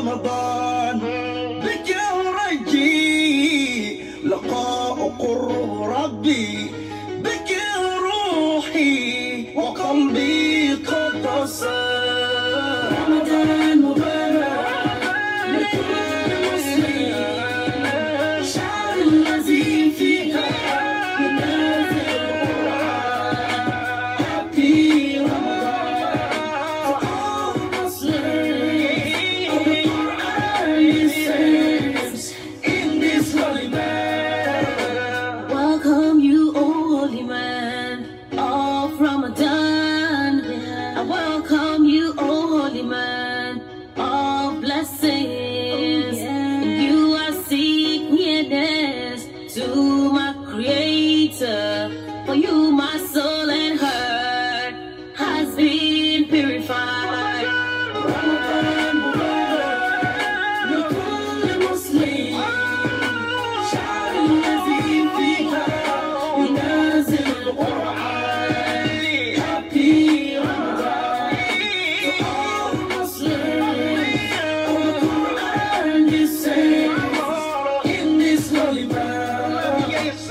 رمضان بجورجي لقاء قرب ربي بك روحي وقلبي قد صار رمضان مبارك لكل مسلم شعر الذي فيها ينازل القرآن Happy Ramadan for all Muslims of the Quran descends in this holy man. Welcome you, O holy man of Ramadan. I welcome you, O holy man of blessings. You are seek nearness to my Creator. For you, my soul and heart has been purified. Ramadan Mubarak لكل مسلم شعر الذي فيها ينازل القرآن Happy Ramadan to all Muslims of the Quran descends in this holy month.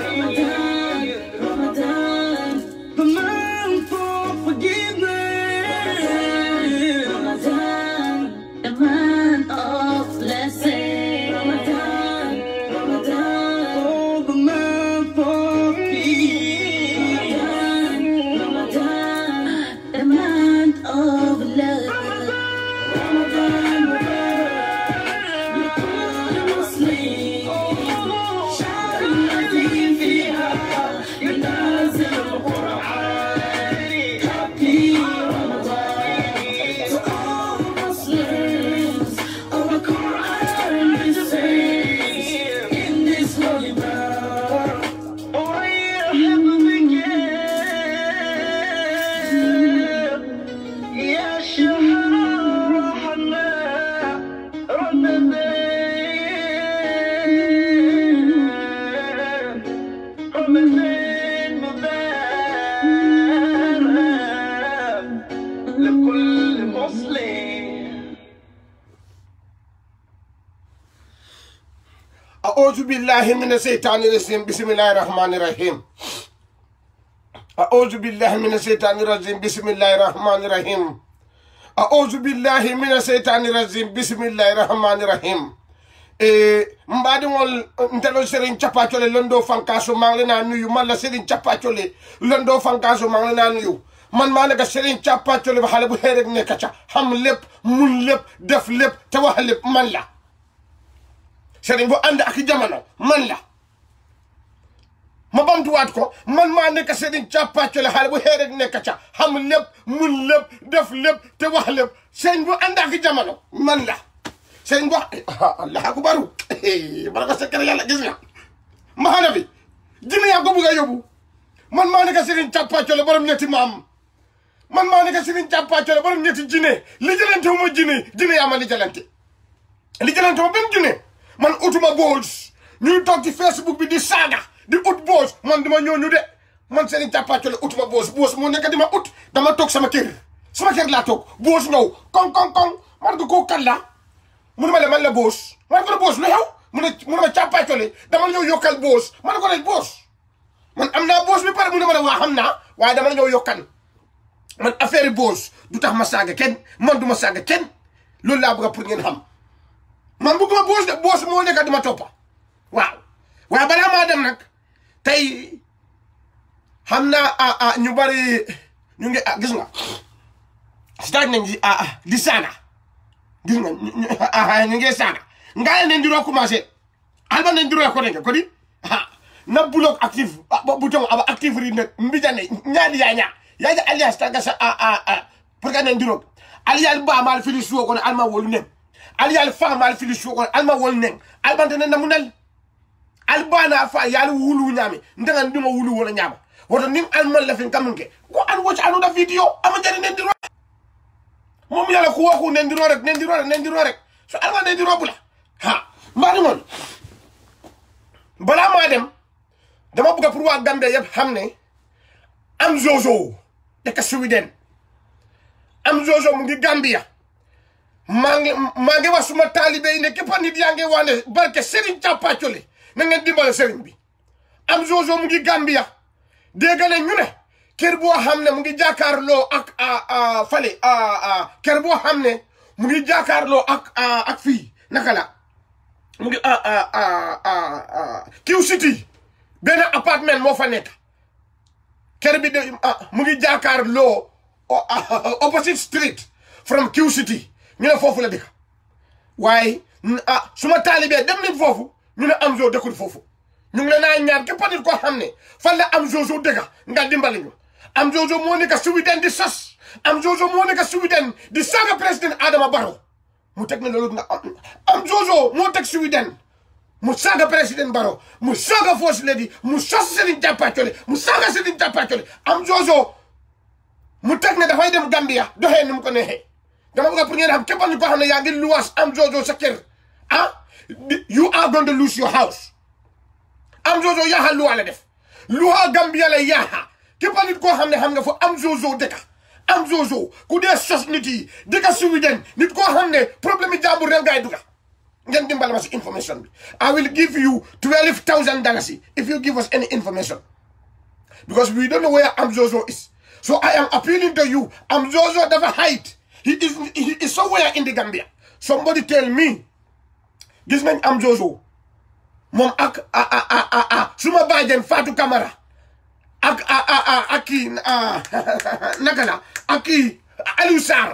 Ramadan, the month for forgiveness. Ramadan, the month of blessing. Ramadan, oh, the month for peace. Ramadan, the month of love. Ramadan, لكل مسلم شعر الذي فيها ينازل القرآن Happy Ramadan to all Muslims of the Quran descends in this holy month. ويرحب بك يا شهر الرحمة رمضان مبارك لكل مسلم. أعوذ بالله من الشيطان الرجيم بسم الله الرحمن الرحيم أعوذ بالله من الشيطان الرجيم بسم الله الرحمن الرحيم أعوذ بالله من الشيطان الرجيم بسم الله الرحمن الرحيم mbaɗi ngol ntelo Serigne Thiapathioly londo fankaso mangle na nuyu man la Serigne Thiapathioly londo fankaso mangle na nuyu man maa nekk Serigne Thiapathioly ba xale bu xëy rek nekk ca xam lépp mun lépp def lépp te wax lépp man la Serigne bu ànd ak jamono man la ma bamtuwaat ko man maa nekk Serigne Thiapathioly xale bu xëy rek nekk ca xam lépp mun lépp def lépp te wax lépp Serigne bu ànd ak jamono man la Serigne bu Allah akbaru baraka sekere yàlla gis nga maxana bi jine yaa ko bugg a yóbbu man maa nekk Serigne Thiapathioly borom ñetti maam man maa nekk Serigne Thiapathioly borom ñetti jine li jëlante wu ma jine yaa ma li jëlante wu benn jine man utuma boos ñuy toog ci Facebook bi di saaga di ut boos man dima ñooñu de man Serigne Thiapathioly utuma boos moo nekk di ma ut dama toog sama kër laa toog boos ñëw koŋ man ko koo kan la mu ne ma man la boos man ko ne boos lu xew mu ne ma Thiapathioly dama ñëw yokkal boos man ko ne boos man am naa boos bi pare mu ne ma ne waa xam naa waaye dama ñëw yokkan man affaire boos du tax ma saaga kenn man du ma saaga kenn loolu laa bëgg pour ngeen xam man bëgguma boos de boos moo nekk di ma toppa waaw waaye balaa maa dem nag tey xam naa ñu bari ñu ngi gis nga stage nañ di saaga gis nga ñu ngi saaga ngaa leen diroo commencé alba nen diroo ko renga ko di na bloc active bouton aba active ri net mbijane nyaadi ya alias taga sa pour que nen diroo alial ba mal fili suwo ko alma wolu nem alial fa mal fili suwo ko alma wolu nem albante nen namunal albana fa yal wulu nyami ndangan duma wulu wala nyama woto nim alman la fin kamunke ko an watch anu da video ama jari nen diroo mom yalla ko waxu nen diroo rek so alma nen diroo bula ha mbaa di moon balaa maa dem dama bëgg pour waa Gambie yëpp xam ne am Jojo dëkk Sweden am Jojo mu ngi Gambia mangi wasuma talibé ne képp nit yaa ngi wane barke Serigne Thiapathioly na ngeen dimbale Serigne bi am Jojo mu ngi Gambia déggale ñu ne kër boo xam ne mu ngi jàkkaarloo ak fale kër boo xam ne mu ngi jàkkaarloo ak fii naka la mu ngi Q City benn appartement moo fa nekk kër bi de mu ngi jàkkaarloo opposite street from Q City ñu ne foofu la dëkk waaye suma taalibee dem nañ foofu ñu ne am Jojo dëkkul foofu ñu ngi leen a ñaan képp nit koo xam ne fan la am Jojo dëkk nga dimbali ñu am Jojo moo nekk Sweden di sos am Jojo moo nekk Sweden di saaga président Adama Barrow mu teg na loolu nga am Jojo moo teg Sweden mu saaga président Barrow mu saaga First Lady mu sos Serigne Thiapathioly mu saaga Serigne Thiapathioly am Jojo mu teg ne dafay dem Gambia doxee ni mu ko neexee dama bëgg pour ngeen xam képp ñu ko xam ne yaa ngi luwaas am Jojo sa kër you are going to lose your house am Jojo yaaxa luwa la def luwa Gambia la yaaxa képp nit koo xam ne xam nga fa am Jojo dëkk am Jojo ku dee sos nit yi dëkk Sweden nit koo xam ne problème yi jàmbur rek ngay duga ngeen dimbal ma si information bi I will give you $12,000 if you give us any information because we don't know where am Jojo is so I am appealing to you am Jojo dafa hide he is somewhere in the Gambia somebody tell me gis nañ am Jojo moom ak suma bàjjen Fatou Camara ak kii naka la ak kii Aliou Sarr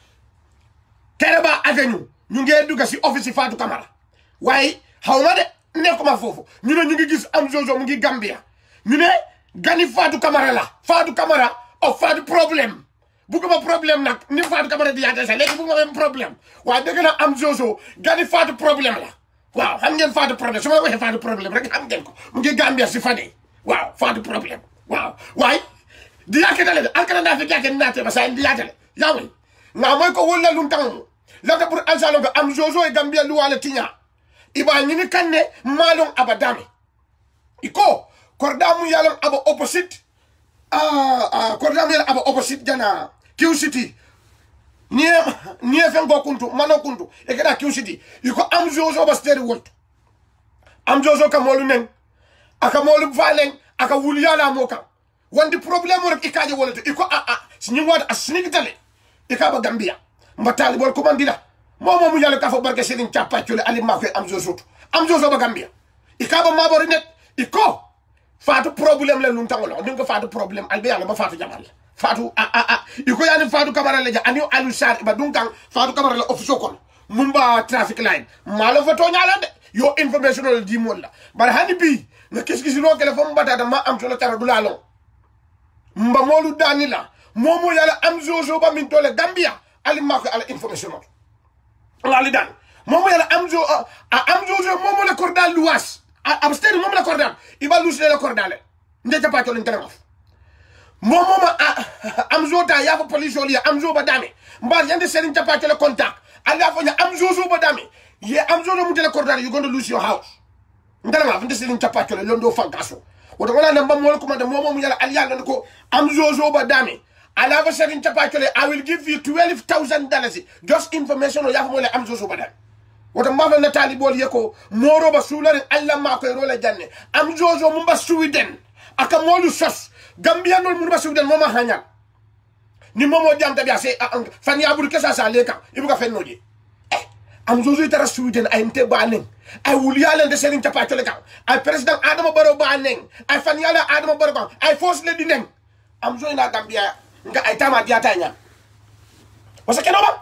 Tereba Avenue ñu ngee dugg si office Fatou Camara waaye xaw ma de nekkuma foofu ñu ne ñu ngi gis am Jojo mu ngi Gambia ñu ne gani Fatou Camara la Fatou Camara Fatou problème bugguma problème nag ni Fatou Camara di yaate sax léegi bugguma même problème waaye dëgg na am Jojo gani Fatou problème la waaw xam ngeen Fatou problème su ma waxee Fatou problème rek xam ngeen ko mu ngi Gambia si Fade waaw Fatou problème waaw waaye di yaaketale de alkana ndaa fi jaake naate ba sa di yaatale yawoy nga moy ko wolla lum tan lata pour alsalo ga am Jojo e Gambia luwale tiña iba ñini kanne malon abadame iko kordamu yalon aba opposite kordamu yalon aba opposite jana Q City nie fengo kuntu mano kuntu e kada Q City iko am Jojo ba steri wolto am Jojo ka molu nen aka molu valen aka wulyala moka wandi problème rek ikaje wolto iko sinyi wada asnigitale ikaba Gambia mbatali bol komandila momo mu yalla ka fo barke Serigne Thiapathioly ali ma koy am Jojo ba Gambia ikaba mabori net iko Fatou problème la lu tangolo ndinga Fatou problème albe yalla ba Fatou jamal Fatou iko yani Fatou Camara la ja ani Aliou Sarr ba dunkan Fatou Camara la office kon mumba traffic line malo fa toñala de yo information la di mon la bar hani bi na kesi no kele fo mbata da ma am solo tara dulalo mba molu danila momo yalla am Jojo ba min tole Gambia ali ma ko ala information la li dan momo yalla am Jojo momo la cordal luwas abster momo la cordal iba lus la cordal nde Thiapathioly ntelema momo ma am Jota ya fa police oli am Jojo ba dame mbar yande Serigne Thiapathioly contact ala fa nya am Jojo ba dame ye am Jojo mu tele cordal you going to lose your house ntelema nde Serigne Thiapathioly londo fankaso woto wala na mbam wala ko man momo mu yalla ali yalla ko am Jojo ba dame ala fa Serigne Thiapathioly I will give you $12,000 just information o yafa mo le am Jojo ba dame woto mafa na talibol yeko moro ba sulare alla ma koy rola janne am Jojo mu ba Sweden aka molu sos Gambia non mu ba Sweden moma hanya ni momo jam tabi ase fan ya buru kessa sa leka ibuka fennoje am Jojo tara Sweden ay nte banen ay wulyale de Serigne Thiapathioly kan ay president Adama Barrow banen ay fan yala Adama Barrow kan ay First Lady nen am Jojo na Gambia nga ay tama diata nya wasa keno ba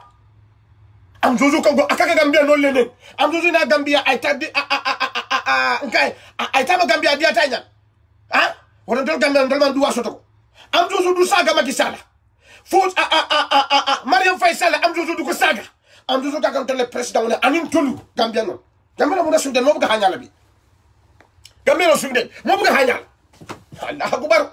am Jojo ko akaka Gambia non lenen am Jojo na Gambia ay tabdi ngai ay tama Gambia diata nya wala dol Gambia dol man duwa soto am Jojo du saga Macky Sall fo Mariam Faye Sall am Jojo du ko saga am Jojo ka kan le president wala anin tolu Gambia non Gambia mo na Sweden mo buga hanyala bi Gambia no Sweden mo buga hanyala Allah akbar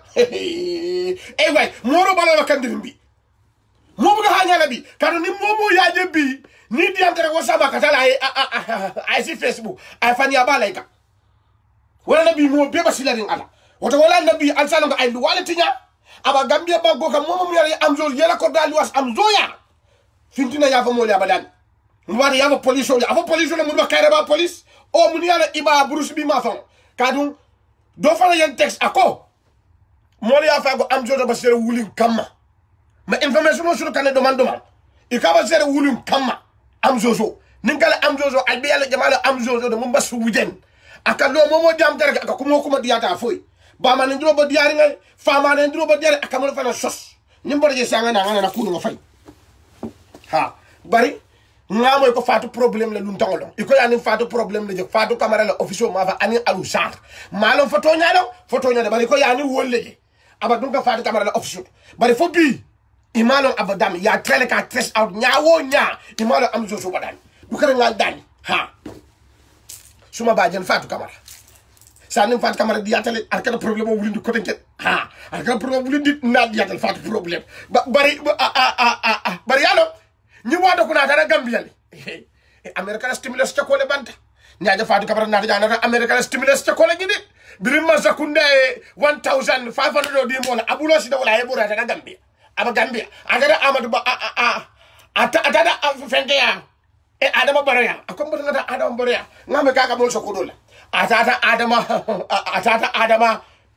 way moro bala wakandirim bi mo buga hanyala bi kanu ni momo yaje bi ni diantere wasaba katala ay si Facebook ay fani abala ika wala nabi mo be basilarin ala woto wala nabi alsalo ga ay lu wala tinya aba Gambia ba go kam momo mu yara am Jojo yela ko dal was am Joya fintina ya fa mo le abadan Mwari yava police o ava police le mudo kaireba police o muni ala iba Bruce bi ma fon kadum do fana yen text ako moli ya fa go am jodo ba sere wulin kamma ma information o sur kan demande ma e ka ba sere wulin kamma am jojo ninkala am jojo albi yalla jamala am jojo de mum basu wuden aka lo momo jam dara aka kuma diata foy ba ma ndro ba diari ngal fa ma ndro ba diari aka mo fana sos nimbo je sanga na ngana na kunu nga fay ha bari ngamoy ko faatu problème la lu ntangolo iko yani faatu problème la je faatu camara la officiel ma fa ani alu sar malon photo nyaado bari ko yani wolle aba dum ka faatu camara la officiel bari fo bi imalo abadam ya tele ka test out nyaawo nya imalo am zo badan bu kare ngal dani ha suma ba jen faatu camara sanim faatu camara di yatale arkana problème o wulindi ko tenke ha arkana problème wulindi na di yatal faatu problème bari bari yalo ni wado kuna dara Gambia le American stimulus cha kole banta nyaaja faatu kabara na jana American stimulus cha kole gidi birima zakunda 1500 di mona abulo sida wala hebura ta Gambia aba Gambia agara amadu ba atada fende ya adama baraya akombo ngata adama baraya ngame kaka mo sokodola atata adama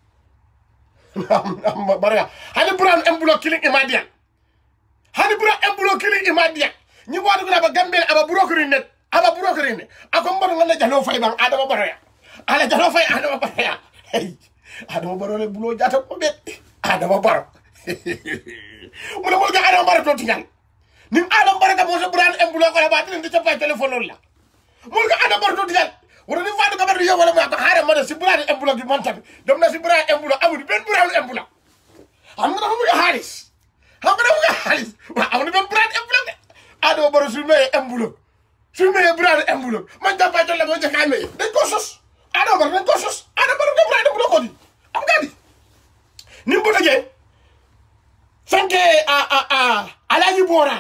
baraya hani buran embulo killing imadian hani bura embulo killing imadian ni wadu na ba Gambia aba brokeri net ako mbodo ngana jalo fay bang adama baraya ala jalo fay adama baraya hey adama baro le bulo jata ko bet adama baro mo mo ga adama baro to tigal nim adama baro ka mo so buran embulo ko la ba tin di ca fay telephone la mo ga adama baro to tigal wala ni fadu ka baro yo wala ma ko haare mo si buran embulo gi man tabi dem na si buran embulo amul ben buran embulo am na mo ga haris wa amul ben buran embulo adama baro su me embulo brad embulo man da pa tolle mo je kay me dañ ko sos adama baro dañ ko sos adama baro ko brad embulo ko di am gadi nim bo taje sanke alaji bora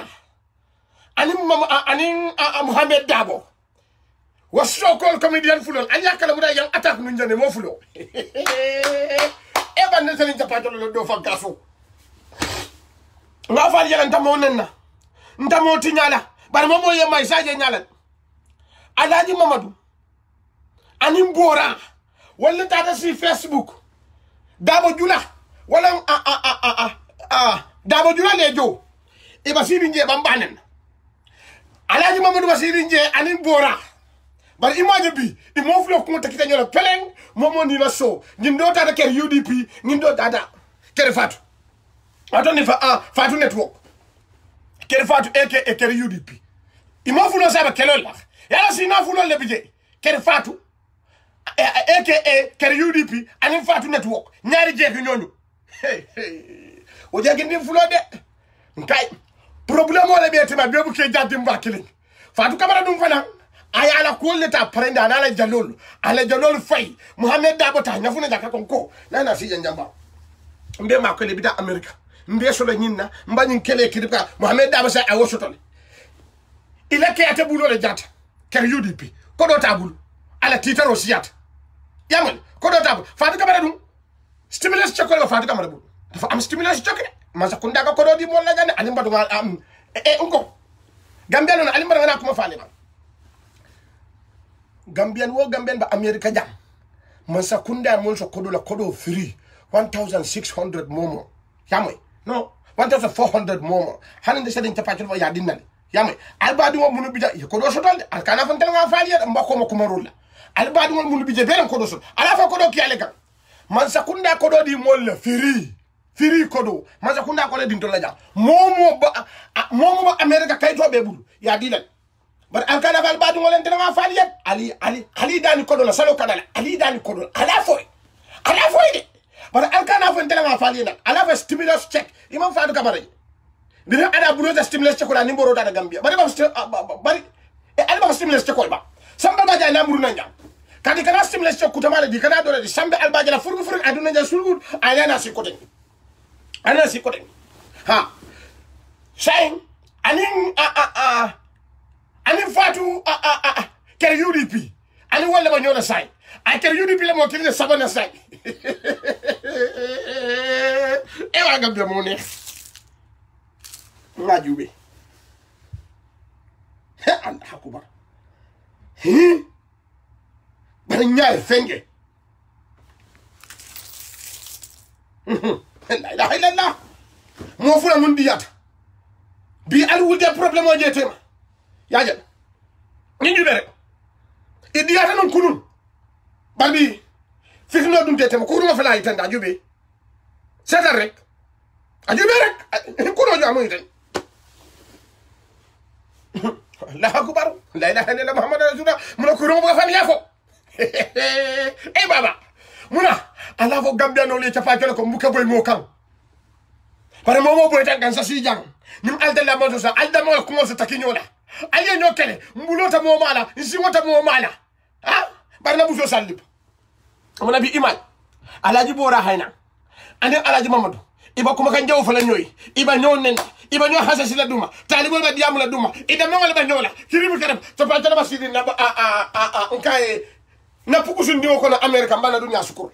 anin Mohamed Dabo was so called comedian fulol anya kala muda yang attack nu njane mo fulo e ban ne tan ta pa tolle do fa gafu nga fa yalan tamo nenna ntamo tinyala bar momo ye may saje nyalan alaji Mamadou anim bora wala tata si Facebook Dabo Jula wala Dabo Jula lejo e basiri nje bambanen alaji Mamadou basiri nje anim bora bar image bi i mo flo ko takita nyola peleng momo ni la so ngindo tata ker UDP ngindo tata ker fatu atoni fatu network ker fatu eke ker UDP imo fulo saba kelol la yala si na fulo le bije ker fatu eke ker UDP ani fatu network ñaari jeegi ñooñu o jeegi ndim fulo de nkay problème o le betima bebu ke jaddim bakilin fatu kamara dum fana aya ala ko le ta prenda ala jalol fay Mohamed Dabo ta ñafuna jaka konko nana si jamba mbe ma ko le bida America mbe so la nyinna mbagn kele kidika Mohamed Dabo sa awo sotole ila ke ate bulo le jata ker UDP ko do tabul ala titaro siyat yamal ko do tabul fatu kamara dum stimulus chokol ga fatu kamara bu dafa am stimulus chokol ma sa kunda ga ko do di mo la jane ani mbadu am unko Gambian na ali mbadu na kuma faale ma Gambian ba America jam man sa kunda mo so kodo la kodo free 1600 momo yamoy no 1400 momo haninde sedin tapatul ya dinnal yamoy albadi mo munu bija ko do sotol al kana fan tan nga faali ya mbako mo kuma rulla albadi mo munu bija beren ko do sot ala fa ko do kiyale kan man sa kunda ko do di mol la free kodo man sa kunda ko le din to la jam momo ba America kayto be bulu ya dilal bar alkana val badu ngolen tan nga faali ya ali dani kodo la salo kadala ali dani kodo ala foy de bar alkana fo tan nga faali na ala fa stimulus check imam faadu kabare bi ada bulo da stimulus check la numéro da Gambia bari alba stimulus check ba samba ba ja namuru nanja kadi kana stimulus check kutamale di kana dole di sambe alba ja la furgu aduna ja sulgud ayana si koten ha shayin anin fatu ker UDP anin wala ba nyola sai a ker UDP la mo kine sabana sai e wa Gambia mo ne ngajube Allah akubar bari ñaay fenge la ilaha illallah mo fula mun diyata bi al wulde problème o jetema yaaja ni ñu rek e diyata non kunun balbi fitno dum jetema ko dum fa lay tanda jube setal rek a jube rek ko do jamu iten la akubar la ilaha illallah muhammad rasulullah mun ko ro ba fan yafo eh baba muna ala fo gambia no le chapa ko mbuka boy mo kan pare mo boy tan kan sa si jang nim alda la mo sa alda mo ko mo sa takinyola aye no kele mbulota mo mala isi wota mo mala ha bar na buso salib amana bi imal alaji bora hayna ande alaji mamadou iba kuma kan jaw fa la ñoy iba ñow nen iba ñow hasa sila duma talibol ba diamu la duma ida mo wala ba ñola kirimu kadam to pa tala basidi na nkaye na pukusu ndiwo ko na america mbana dunya sukur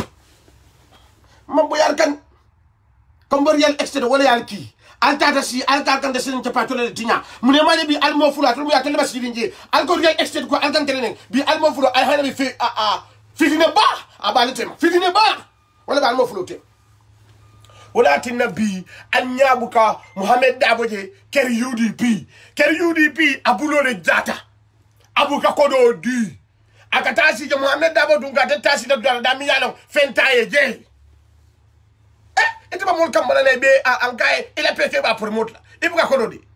mambo yar kan kombor yal extérieur wala yal ki altata si alta kan de sen chapa tole tinya mune maje bi almo fula to ya tele basidi nje alko yal extérieur ko alkan tele bi almo fula ay hana bi fi fitine ba abalitema fitine ba wala ba almo fula te wala tinabi anyabuka Mohamed Daboje ker UDP abulo le data abuka kodo di akatasi je Mohamed Dabo dunga tasi da dara dami yalo fentaye je etiba mon kambala ne be ankaye il a pété ba promote la ibuka kodo di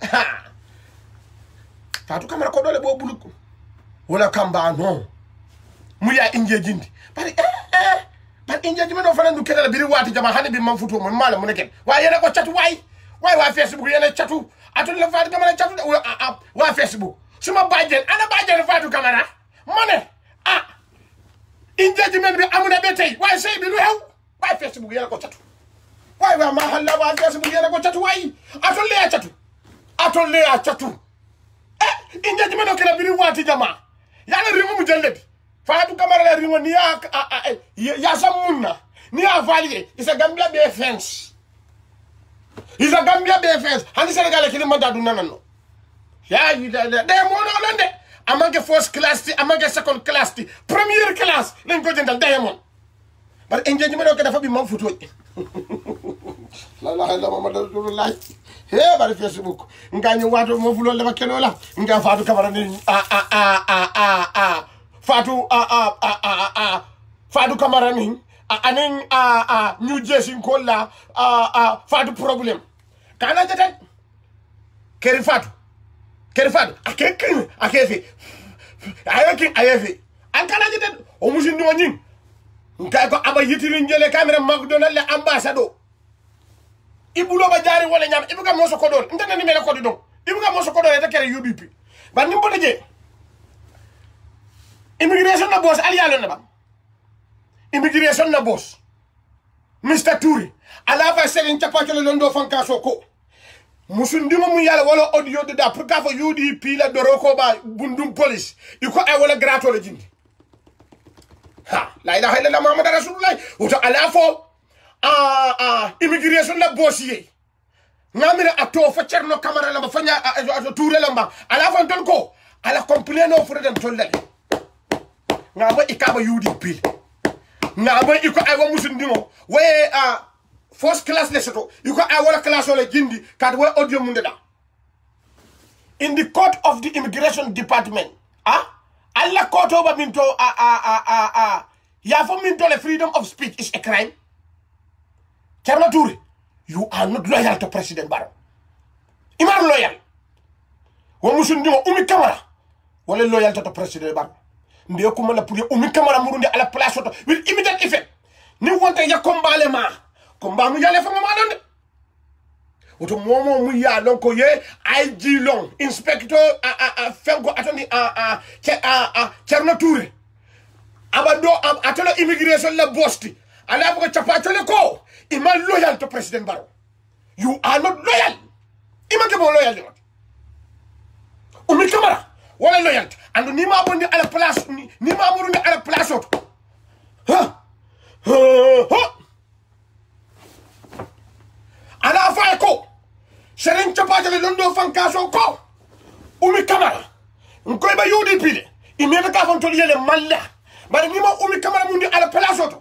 fatu kamera kodo le bo buluko wala kamba non muya inje jindi bari par inje jimi no fana du kedala biri wati jama hande bi man futo mon mala mun ken wa yene ko chatu way wa Facebook yene chatu atul la fatu kamera chatu wa Facebook suma bajen ana bajen fatu kamera mone inje jimi bi amuna be tay way sey bi lu hew wa Facebook yene ko chatu way wa ma halla wa Facebook yene ko chatu way atul le chatu inje jimi no kedala biri wati jama yalla rimu mu jelledi Fatu kamera la ringo ni ya samunna ni ya valide isa Gambia be fence hani Senegal ki manda du nanano ya yi de mo no londe amanke first class ti amanke second class ti premiere class lañ ko jëndal diamond bar enje ji ma do ko dafa bi mam futo la ilaha illallah muhammad rasulullah he bar Facebook nga ñu wato mo fulo la keno la nga fatu kamera ni Fatu Camara ni anen New Jersey ko la Fatu problem kana jatan keri Fatu akefi ayefi an kana jatan o musin no nyin nka ko aba yitiri njele camera McDonald le ambassadeur ibulo ba jari wala nyam ibuga moso ko don ndana ni mele ko don ibuga moso ko don ta kere UBP ba nimbo deje immigration na boss aliyalo na ba immigration na boss Mr. Touré ala fa selen chapatolo londo fanka soko musundimo mu yala wala audio de da pour ka fa UDP la doroko ba bundum police iko ay wala grato la jindi ha la ilaha illallah muhammad rasulullah uta ala fo immigration na boss ye ngamira ato fa cerno camara la ba fanya Touré la ba ala fa ton ko ala complain of freedom tolle ngaba ikaba UDP ngaba iko ay wa musundimo we first class lesoto iko ay wala class wala jindi kad we audio munde da in the court of the immigration department alla court over minto ya for minto the freedom of speech is a crime. Thierno Touré, you are not loyal to President Barrow. Imar loyal wa musundimo Umi Camara wala loyal to President Barrow mbe ko mala pour Umi Camara murundi ala place auto with immediate effect ni wonte ya kombale ma komba mu yale fa mama donde oto momo mu ya lon ko ye IG long inspector fengo atoni Thierno Touré abado atolo immigration la bosti ala ko chapatole ko ima loyal to President Barrow. You are not loyal. Ima ke bo loyal Umi Camara wala loyal and ni ma bondi ala place ni ma murundi ala place auto ala fa ko seren chapatole londo fankaso ko Umi Camara ngoy ba UDP de imeta ka fon tol yele malla bari ni mo Umi Camara mundi ala place auto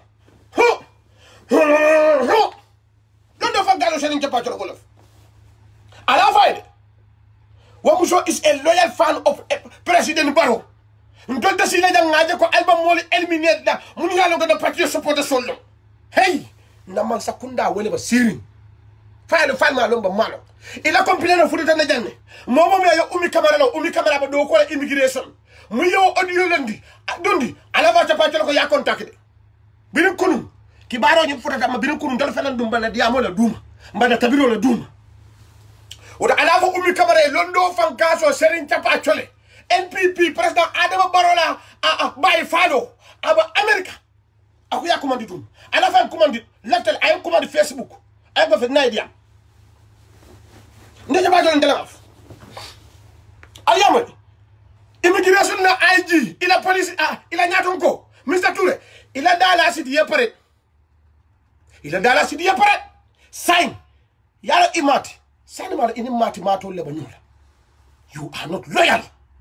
don't fa galo Serigne Thiapathioly Wolof ala fayde Wamuso is a loyal fan of President Barrow. Ndonta sila jang ngaje ko album moli eliminate da mun yalo ga da party support solo. Hey, na man sakunda wele ba siri. File ma lomba malo. Ila complain no furuta na janne. Momo me yo Umi Camara ba do ko immigration. Mu yo audio lendi. Dondi ala ba Thiapathioly ko ya contact. Birin kunu ki baro ñu furuta ma birin kunu dal fenan dum bala diamo la duma. Mbada tabiro la duma. Oda alafa Umi Camara londo fankaso Serigne Thiapathioly NPP président Adama Barrow la bayi falo aba America aku ya commande dum alafa commande latel ay commande Facebook ay ba fe naidia ndeje ba jole ndelaf ayama immigration na IG ila police ila nyaton ko Mr Touré ila dala sidi yepare sign yalo imati sani mara ini mati mato leba nyula. You are not loyal.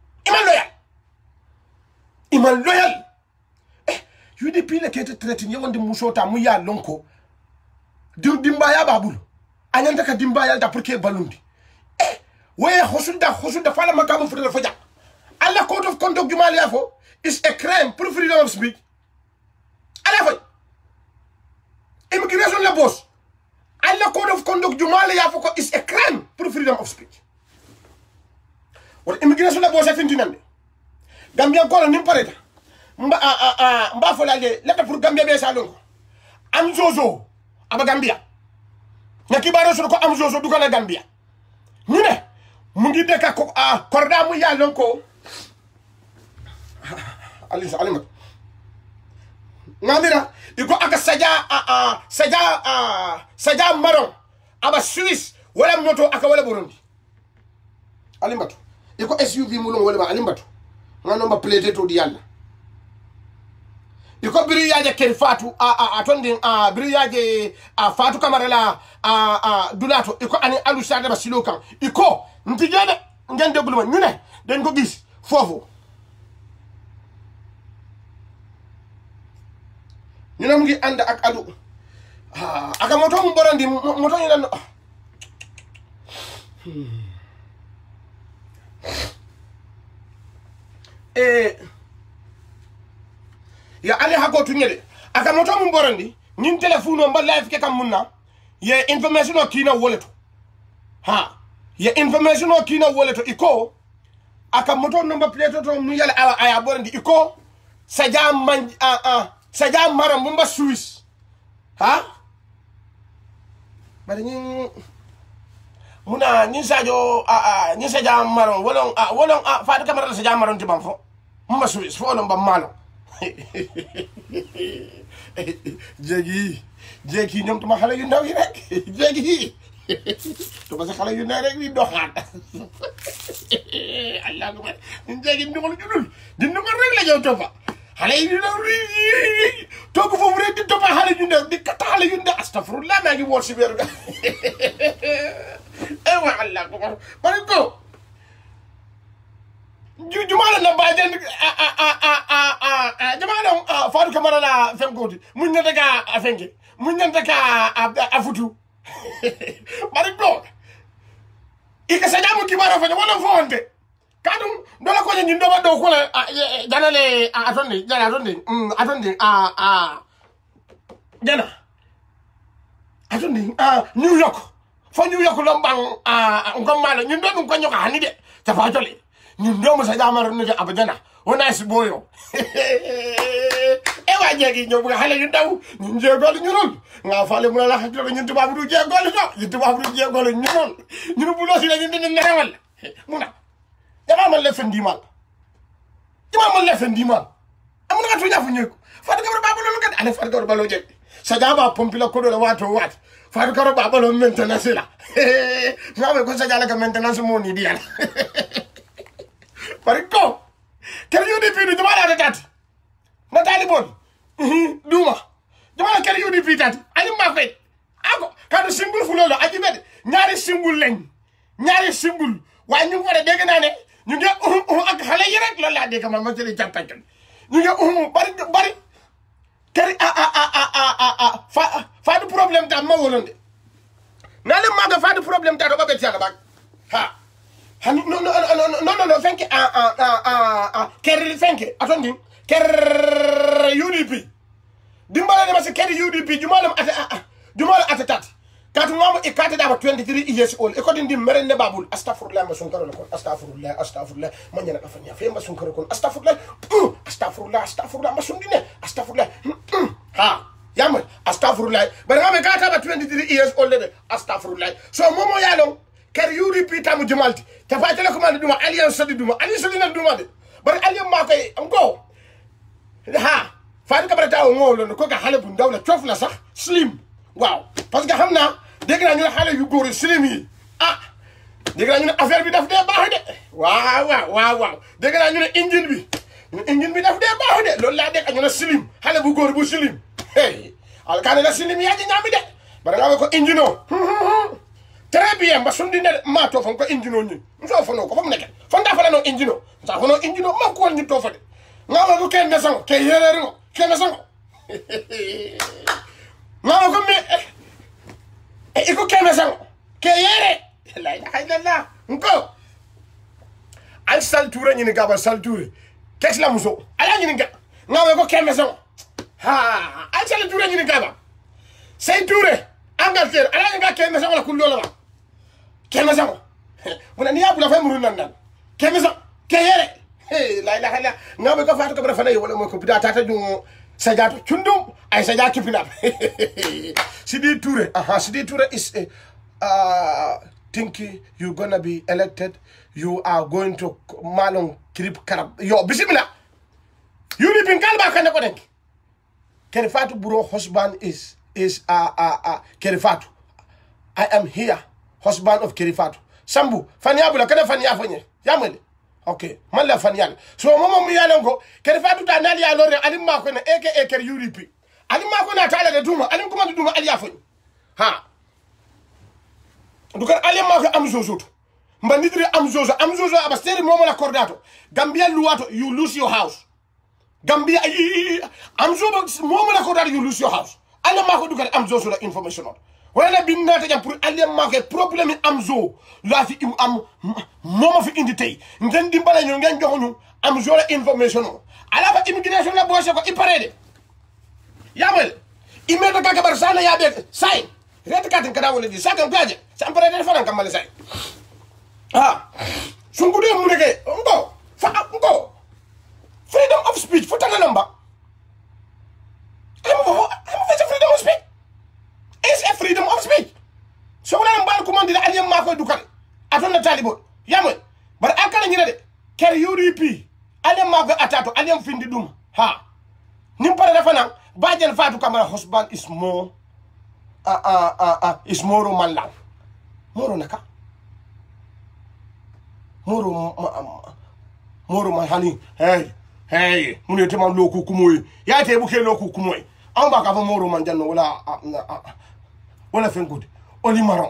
Iman loyal. UDP le kete tretin ye wonde musota mu ya lonko. Dimbaya babulu. Anyanda ka dimbaya da pour que balundi. We hosunda fala makamu futa faja. Allah code of conduct du Mali afo is a crime pour freedom of speech. Allah fay. Immigration la boss. Allah code of conduct du Mali afo is a crime pour freedom of speech. Wala immigration la boss finti nande. Gambia ko ni pareta. Mba fola le leta pour Gambia be salon. Am zozo aba Gambia. Nyaki baro so ko am zozo du ko na Gambia. Ñu ne mu ngi dekk ko korda mu ya lon ko alima ngamira iko aka saja maron aba Swiss wala moto aka wala Burundi alimbatu iko SUV mulon wala ba alimbatu ngano ba plate to di yalla iko biri yaje ken fatu atondi biri yaje fatu Camara la dulato iko ani alu sada ba silokan iko ntijene ngeen deglu ma ñu ne dañ ko gis fofu ñu ne mu ngi ànd ak adu aka moto mu borandi moto ñu lan ya ali hako tunyele aka moto mu borandi ñin telephone ba live ke kam munna ye information o kina woleto ye information o kina woleto iko aka moto number plate to mu yala aya borandi iko saja man saja maram mumba Swiss bari ñi muna ñi sajo ñi saja maram wolon Fatou Camara la saja maram ti bam fo mumba Swiss fo lo ba malo jéegi ñoom tuma xale yu ndaw yi rek jéegi tuma sa xale yu ndaw rek di doxaat Allah ko ñu jéegi ndungal judul di ndungal rek la ñëw topa xale yu ndaw toog foofu rek di topa xale yu ndaw di kata xale yu ndaw astafurlah maa ngi woor si weeru ga wa Allah ko bari ko jumala na bajen jumala Fatou Camara la fengoti mun na daga afengi mun na daga afutu bari ko ika sajamu kibaro fa wala fonde kadum dola ko nyi ndo do ko la janale atonde jana atonde New York fo New York lo bang ngomala nyi ndo ko nyoka hani de Thiapathioly ñun do mo sa jamar no abajana wona ci boyo e wa jegi ñoo bu xale yu ndaw ñun jéegol ñun nga faale mu la xati ñun tubaab du jéegol do ñu tubaab du jéegol ñun bu lo ci la ñu dina neewal mu na dama ma le fendimal amuna nga tuña fu ñeeku Fatou Camara ba lo kat ale Fatou Camara ba lo jek sa jaba pompi la ko do wato wat Fatou Camara ba lo maintenance la nga ko sa jala ka maintenance mo ni dial Pariko, kali UDP ni jumala da tati. Natali bon. Duma. Jumala kali UDP tati. Ani ma fay. Ako kadu symbol fu lolo aji bed. Ñaari symbol lañ. Ñaari symbol. Way ñu wara dégg na né ñu ngi ak xale yi rek loolu laa dégg ma ci di jàppante ñu ngi bari keri fa du problème ta ma wolonde na le maga fa du problème ta do ba beti ala bak ha no fenke keri fenke atondi ker UDP dimbala ma se keri UDP jumalam ata tati katu ngamo e kata da 23 years old e ko din merende babul astaghfirullah ma sunkaro kon astaghfirullah man yana kafa nya fe ma sunkaro kon astaghfirullah ma sundine astaghfirullah ha yamma astaghfirullah bari ngame kata ba 23 years old de astaghfirullah so momo yalon ker UDP tamu jumalti ta fa tele ko man duma alliance sadi duma de bari alliance ma kay anko ha fa ka barata ngolo ko ka hale bu ndaw la cof la sax slim waaw parce que xam naa dégg naa ñu ne xale yu góor yi slim yi dégg naa ñu ne affaire bi daf dee baax de waaw dégg naa ñu ne engine bi daf dee baax de loolu laa dégg ak ñu ne slim xale bu góor bu slim hey alkaane la slim yaa ji ñaami de bara nga ko engine o très bien mba sundi ne ma to fon ko engine o ñi so fono ko fam nekk fon da fa la no engine o sa fono engine o ma ko ñu to fa de nga ma ko kenn ne sango ke yere ngo kenn sango nga ko mi iko keme sang ke yere la ilaha illallah nko al salture ni gaba salture kess la muso ala ni nga ko keme sang ha al salture ni gaba say toure angalter ala nga keme sang la kullo la keme sang wona ni abula fay murun nan keme sang ke yere la ilaha illallah nga ko faatu ko bra fana wala mo ko bida tata ju Sajato Chundum, I Saja keeping up. Sidi Toure is think you're gonna be elected. You are going to Malong Krip Karab. Yo, Bismillah. You live in Kalba Kanakonek. Kerifatu Buro husband is Kerifatu. I am here, husband of Kerifatu. Sambu, Fanyabula, Kana Fanyafanye. Yamel. Okay, malla fanyal. So momo mi yalongo, kere fatu ta nali alore alim ma ko na aka ker UDP. Alim ma ko na tala de duma, alim kuma duma ali afon. Ha. Dukar alim ma ko am zozo. Mbandidri am zozo abasteri momo la cordato. Gambia luwato, you lose your house. Gambia am zozo momo la cordato, you lose your house. Alim ma ko dukar am zozo la information on. Wala binna ta jam pour alim ma ko problème am zo. La fi am momo fi indi tay ngeen dimbale ñu ngeen jox ñu am jole information ala fa immigration la bosse ko iparede yamal imedo ka kabar sana ya be say ret ka tan kada wala di sa kan gaje sa amparede fa nan kamal say sungu de mu neke ngo freedom of speech fu tan lamba am freedom of speech is a freedom of speech so wala mbal ko man di aliyam ma koy dukal atonna talibo yamoy bar akala ñina de ker UDP alem ma ga atato alem findi dum nim pare dafa nan bajen Fatou Camara husband is more is moro mallan moro naka moro ma hani hey mun yete man loku kumoy ya te bu ke loku kumoy an ba ka fa moro man janno wala fen gudi oli maron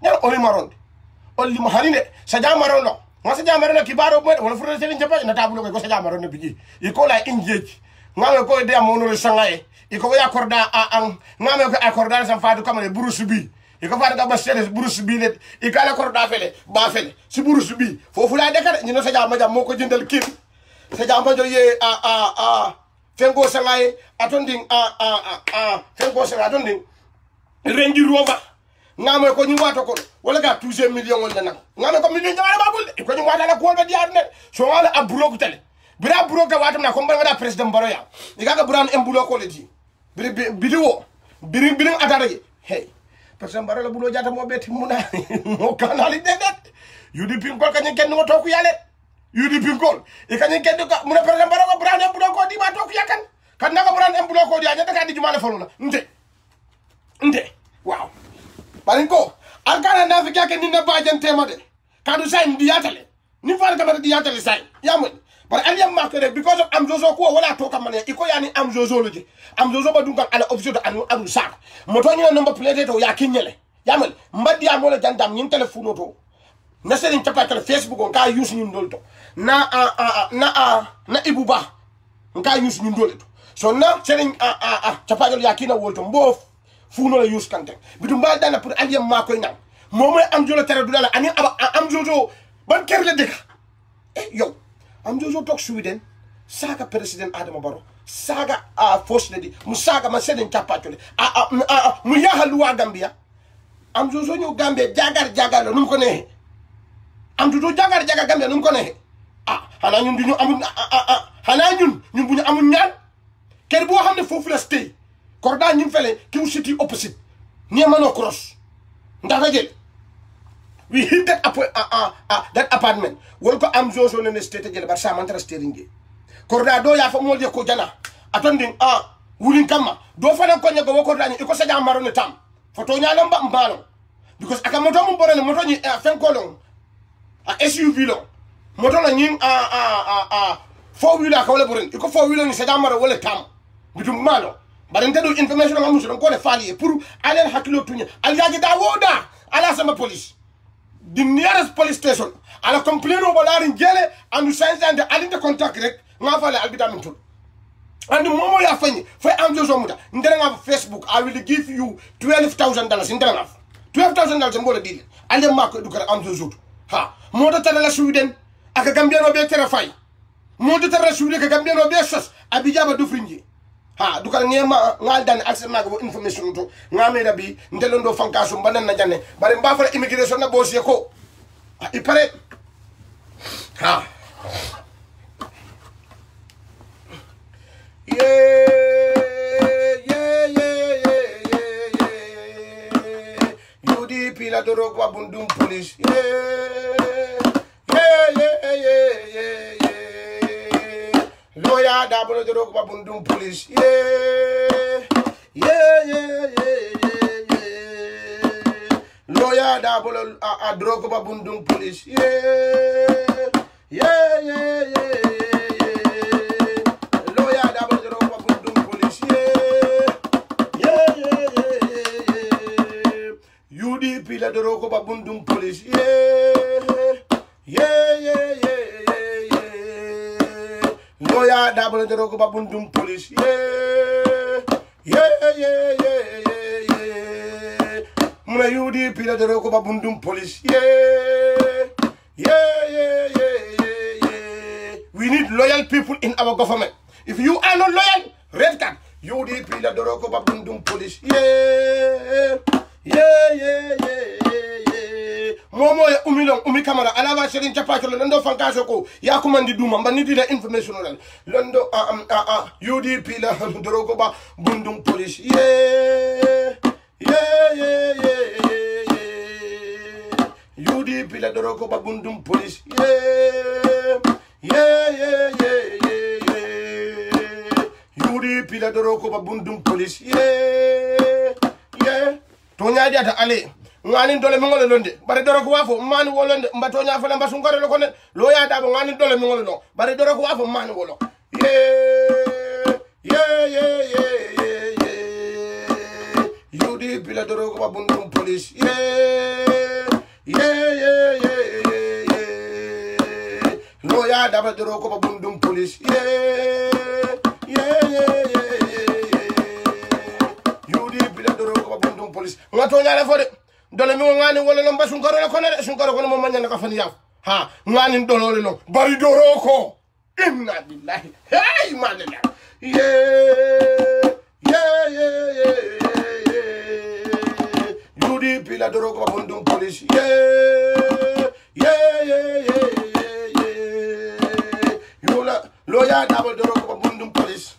ma harine saja maron no ma saja maron no kibaro mo wala furo selen jaba na tabulo ko saja maron no biji iko la injeji ngame ko de amono le sangaye iko ya korda an ngame ko akorda san Fatou Camara Bruce bi iko faade ga basere Bruce bi le ikala korda fele ba fele si Bruce bi fofu la dekare ni no saja ma jam moko jindal kin saja ma jo ye fengo sangaye atonding fengo sangaye atonding renji roba ngame ko ñu wato ko wala ga 12 million wala nak ngame ko million jama babul ko ñu wata la ko be diar ne so wala aburo ko tele bira buro ga watam na ko mbanga president baro ya igaga buran embulo ko le di bidiwo birin atare hey president baro la bulo jata mo beti muna mo kanali dedet UDP ko kanyi kenn mo toku yale UDP ko e kanyi kenn ko muna president baro ko buran embulo ko di ma toku yakan kan naka buran embulo ko di anya ka di juma la folo la nte wow barinko alkana na fika ke ninna bajan tema de kadu say ndiyatale ni fal kamara diyatale say yamu bar aliyam makere because of am zozo ko wala to kamane iko yani am zozo loje am zozo ba dungal ala option anu sak moto ni number plate to ya kinyele yamu mbadi am wala jandam nyin telephone to na serin chapakala Facebook on ka use ñun dolto na ibuba nka use ñun dolto so na serin chapakala yakina wolto mbof funo la use kante bitum ba dana pour aliyam ma koy nan momoy am jolo tere dula ani am jojo ban ker la deka yow am jojo tok Sweden saga president Adama Barrow saga force lady mu saga ma serin chapakala mu yahalu wa Gambia am jojo ñu Gambia jagar num ko ne am tutu jagar Gambia num ko ne xana ñun duñu amul xana ñun buñu amul ñaan ker bo xamne fofu la stay korda ñim fele ki city opposite ni mano cross ndax jël we hit that apartment wol ko am jojo ne state jël bar sa mantra steering korda do ya fa mo de ko jana atonding wulin kama do fa ko ñego wo korda ni ko sa jamaro ne tam photo ñalam ba mbalo because aka moto mo borene moto ni fen ko long SUV lo moto la ñing four wheeler ka wala boren iko four wheeler ni sa jamaro wala tam bitum malo bare ntedo information ma musu ko le fali pour aller hakilo tunya al yaji da woda ala sama police the nearest police station ala complain o balari jele and science and alinde contact rek nga fale al bitamin tul and momo ya fani fay am jojo muta ndere nga Facebook I will give you $12,000 ndere nga $12,000 mbola dile ale mako edukara am jojo ha moto tara la Sweden aka Gambiano be tere fay moto tara la Sweden aka Gambiano be sos abijaba du frinji ha dukal ngema ngal dan access mago information to ngame rabi ndelondo fankaso banan na janne bare mba fa immigration na boss ko i pare ha UDP la doro kwa bundum police Lawyer double the rock bundum police. Lawyer double a drug bundum police. Lawyer double the rock bundum police. UDP la rock bundum police. Lawyer double the rock bundum police. Muna UDP la the rock bundum police. We need loyal people in our government. If you are not loyal, red card. UDP la the rock bundum police. Momo ya umilong kamera alaba serin chapako londo fankaso ko ya kumandi duma mbanidi la information londo UDP la dorogo ba bundum police UDP la dorogo ba bundum police UDP la dorogo ba bundum police to nyaadi ata ale ngani dole mi ngol londe bare doro ko wafo mani wolonde mbato nya fala mbasu ngore ko ne lo ya dabo ngani dole mi ngol no bare doro ko wafo mani wolo UDP la doro ko bundum police lo ya dabo doro ko bundum police UDP la doro ko bundum police ngato nya la fode dole mi ngani wala lamba sunkaro la kono de sunkaro kono mo manya ka fani yaf ha ngani dolo le no bari doro ko inna billahi hey madalla UDP la doro ko bundum police yola loya double doro ko bundum police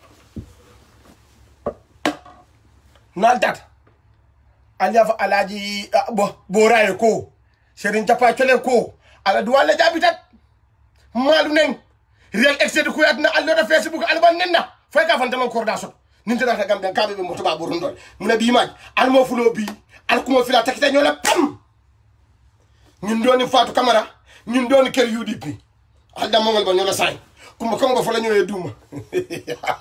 naldat Aliafa alaji boraye ko serin tapa chole ko ala duwala jabitat malu nen real excès ko yatna allo da Facebook alban nenna fay ka fanta man korda so ninta ka gambe ka be moto ba burundol muna bi maaj almo fulo bi alkumo fila takita ñola pam ñun doni Fatou Camara ñun doni ker UDP alda mongol ba ñola say kuma kongo fa la ñoy duma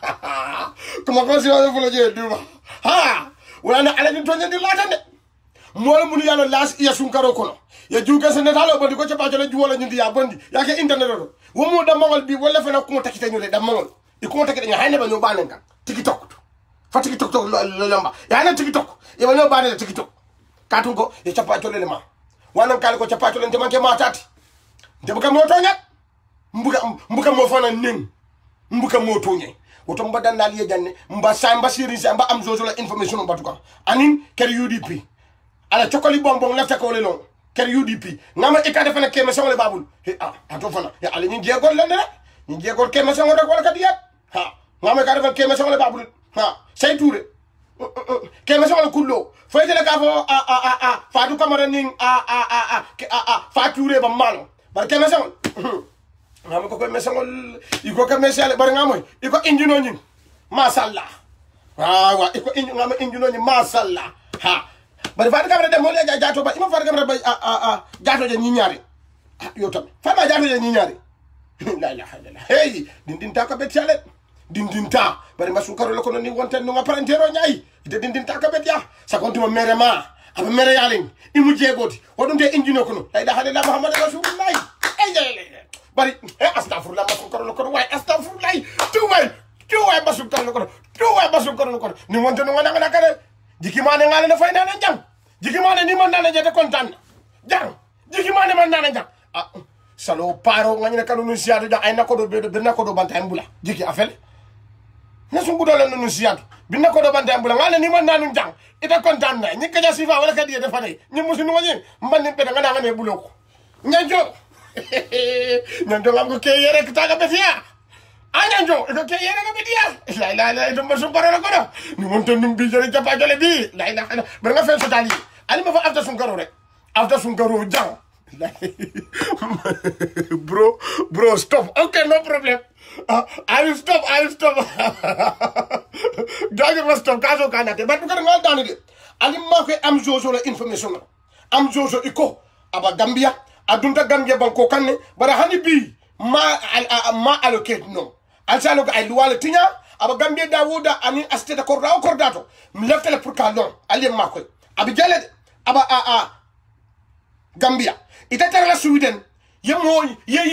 kuma ko si wala fa la ñoy duma ha wala na ala ñu toñandi latande mola mun yalo las ya sunkaro kono ya juga se netalo bondi ko chapa jole juwala nyindi ya bondi ya ke internet do wo mo da mangol bi wala fena ko takita nyule da mangol e ko takita nya hayne ba no banen kan tiktok fa tiktok to lamba ya na tiktok e ba no banen tiktok katun ko e chapa jole le ma wanan kala ko chapa jole ndema ke matati ndema mo tonya mbuka mo fana ning mbuka mo tonya woto mbadan na liye janne mba samba siri mba am zozo la information batuka anin ker UDP ala chokoli bonbon lafta ko le long ker UDP ngama ikade fana keme sangole babul he ato fana ya ala nyi jegol lende nyi jegol keme sangole wala kadiyat ha ngama ikade fana keme sangole babul ha say touré keme sangole kullo foytele ka fo Fatou Camara ning Fatou ba malo bar keme sangole ngam ko mesangol iko ka mesale bar ngamoy iko injino nyi masallah wa iko injino ngam injino nyi masallah ha bar Fatou Camara dem mo le jaato ba ima Fatou Camara ba jaato je nyi ñaari yo tam fa ba jaato je nyi ñaari la ilaha illallah hey dindin ta ka bet yale dindin ta bar ma su karo ko ni wonten no parentero nyaay ite dindin ta ka bet ya sa konti mo mere ma aba mere yalen imu jegoti wodum te injino ko no la ilaha illallah muhammad rasulullah bari astaghfirullah ma ko ko way astaghfirullah tuway basu ko ni wonte no ngana kare jiki mane ngale na fay nana jang jiki mane ni man nana jete kontan jang jiki mane man nana jang salo paro ngani kanu no siado da ay nako do be nako do bantay mbula jiki afel na sungu do len no siado bi nako do bantay mbula ngale ni man nanu jang ita kontan na ni kaja sifa wala kadi de fane ni musu no ngani man ni be da ngana ngane buloko nyanjo nyanjo ngam ko ke yere ko taga betia anyanjo ko ke yere ko betia la do masu parala ko ni wonto nim bi jere japa jole bi la bar nga fe sotali ali ma fa afta sun karo jang bro stop okay no problem I will stop gajo must stop kaso kanate but ko ngal dani de ali ma ko am jojo la information am jojo iko aba Gambia adunta Gambia banko kanne bara hani bi ma allocate no alsalo ko ay luwala tinya aba Gambia Dawuda ani asteta ko raw kordato mi leftale pour ka non ali makoy abi jale aba Gambia ita tara Sweden yemo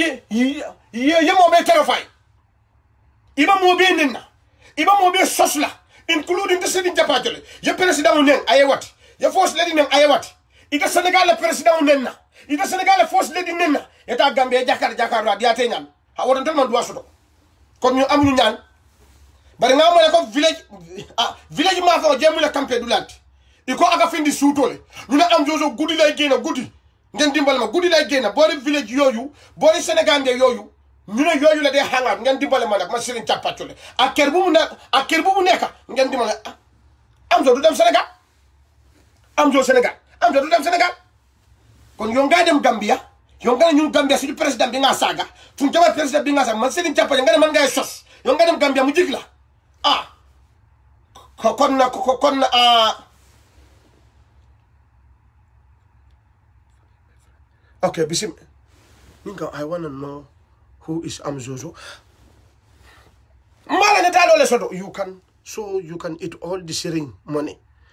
be terrify iba mo be nenna iba mo be sosla including the city japatole ye president nen ayewati ye force lady nen ayewati ita Senegal le president nenna ita Senegal force lady nenna eta Gambia jakar ra diate ñam ha won tan man do soto kon ñu amuñu ñaan bari nga mo ko village ma fa jemu la campé dulanti iko aga findi soutole ñu na am jojo gudi lay gëna gudi ngeen dimbal ma gudi lay gëna boori village yoyu boori Sénégal nge yoyu ñu ne yoyu la dé hangal ngeen dimbal ma nak ma Serigne Thiapathiole ak kër bu mu nekk ngeen dimbal am jo du dem Sénégal am jo du dem Sénégal kon yo nga dem Gambia yo nga ñu Gambia suñu président bi nga saga fu jama président bi nga saga man Serigne Thiapathiole nga man ngay sos yo nga dem Gambia mu jigla kon okay bisim ninga I want to know who is Amzozo mala ne talo le sodo you can eat all the sharing money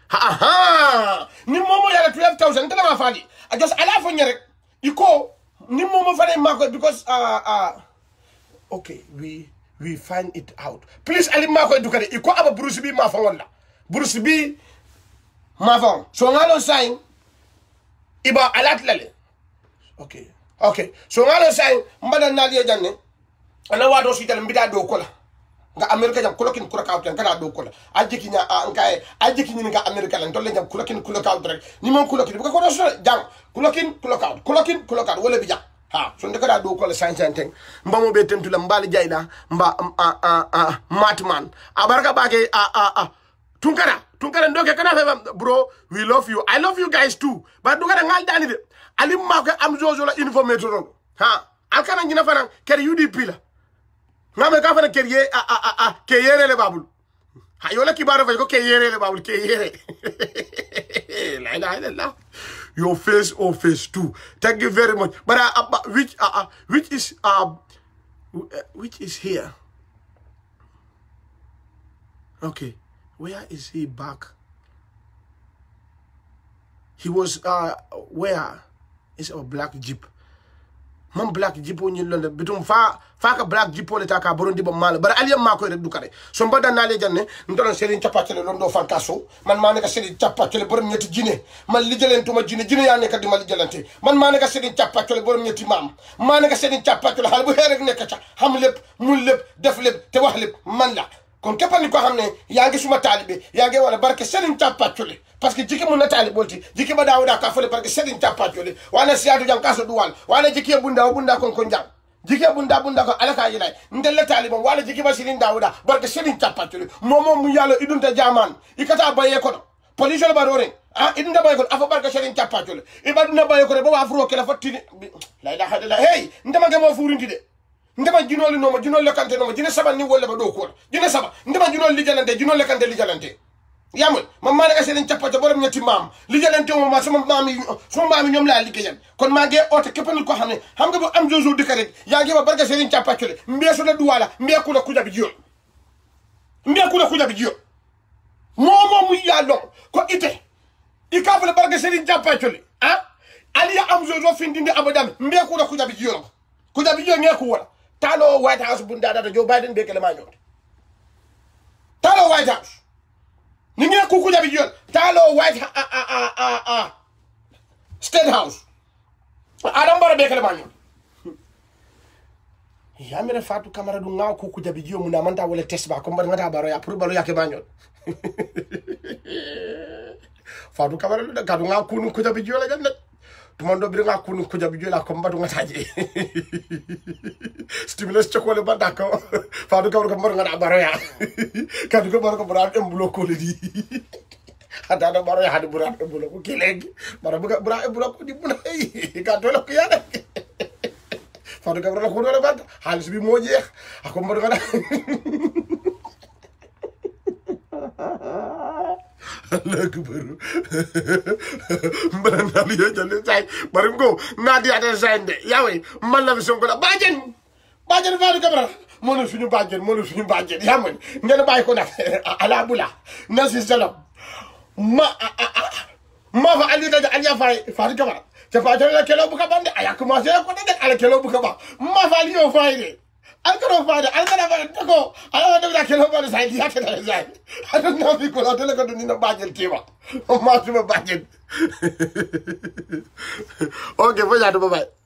ni momo yala 12,000 tala ma fali I just ala fo nyere iko ni momo fane mako because okay we find it out please ali mako edukade iko aba Bruce B ma fa wala Bruce B ma fa so ngalo sign iba alat lale okay so ngalo sign mbada naliye janne ana wado sital mbida do kola nga America jam kulokin kulaka out kana do kola ajiki nya ankae ajiki ni nga America lan dolle jam kulokin kulaka out rek ni mon kulokin ko do so jam kulokin kulaka out wala bi jam so ndeka da do kola santen mbamo be tentula mbali jayda mba matman abaraka bake tunkara ndoke kana fe bro we love you I love you guys too but dugara ngal dani de alim mako am jojo la information alkana ngina fana ker UDP la ngame ka fana ker ye ke yere le babul yola kibaro fa ko ke yere le babul ke yere la ilaha illallah your face or face too thank you very much but which is here okay where is he back he was where is a black jeep man black jeep o ñil londe bitum fa ka black jeep o le ta ka borondi ba mal bar aliyam mako rek du kare so mbada na le janne ndon Serigne Thiapathiole londo fankaso man ma ne ka Serigne Thiapathiole borom ñetti jine man li jelentuma jine ya ne ka di ma li jelante man ma ne ka Serigne Thiapathiole borom ñetti mam ma ne ka Serigne Thiapathiole xal bu xé rek nek ca xam lepp mul lepp def lepp te wax lepp man la kon keppani ko xamne yaangi suma talibé yaangi wala barke Serigne Thiapathiole parce que jiki mun na talibolti jiki ba dawuda ka fole parce que Serigne Thiapathiole wana siadu jang kaso duwal wana jiki bunda kon jang jiki bunda ko alaka yilay ndel talibam wala jiki ba Serigne dawuda barke Serigne Thiapathiole momo mu yalla idunta jaman ikata baye ko police ba dore idunta baye ko afa barke Serigne Thiapathiole ibaduna baye ko ba wa furo kala fatini la ilaha illallah hey ndama gamo furinti de ndema jinoli noma jinol lekante noma jine saba ni wolle ba do ko jine saba ndema jinol lijalante jinol lekante lijalante yamul mam ma ne ka Serigne Thiapathiole borom ñetti mam lijalante mo ma sama mami ñom la liggéeyal kon ma nge oté képpal ko xamné xam nga bu am jojo dëkk rek yaa ngi ba barka Serigne Thiapathiole mbeesu la duwala mbeeku la kujabi jiyo momo mu yallo ko ite ikafale barka Serigne Thiapathiole aliya am jojo findinde abadan mbeeku la kujabi jiyo ngeku wala talo White House bunda data Joe Biden be kele ma ñot talo White House ni nge ku jabi jol talo White State House Adam Barrow be kele ma ñot ya mere Fatou Camara du ngaw ku jabi jio mu na manta wala test ba ko mbar ngata Barrow ya pour Barrow ya ke ma ñot Fatou Camara du ka du ngaw ku jabi jio la jannat tumando bi nga kunu ko jabi jola ko mbadu ngataje stimulus chokole badako faadu ko mbar nga Barrow ya kadu ko bar ko bra embulo ko le di ada do Barrow ya hadu bra embulo ko kelegi bara buga bra embulo ko di buna ka do ko ya faadu ko bra ko do bad halis bi mo jeex ako mbadu nga Allah kubaru mbana nali ya jale say baringo nadi ata sande yawe man la Sonko la bajen Fatou Camara monu suñu bajen yamon ngeen bay ko nak ala bula nasi salam ma fa ali da aliya fay Fatou Camara te Fatou la kelo bu ka bande aya commencé ko de ala kelo bu ka ba ma fa ali yo fay de alkaro dako ala da kelo ba say ya ke da say ada na fi ko la tele ko ni na bajen tiba ma tuma bajen okay fa ja do bye